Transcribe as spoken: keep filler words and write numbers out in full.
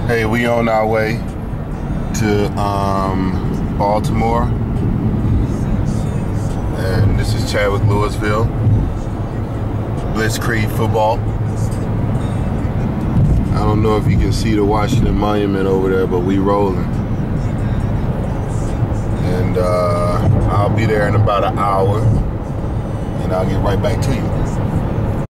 Hey, we on our way to um, Baltimore, and this is Chadwick Louisville, Blitzkrieg football. I don't know if you can see the Washington Monument over there, but we rolling. And uh, I'll be there in about an hour, and I'll get right back to you.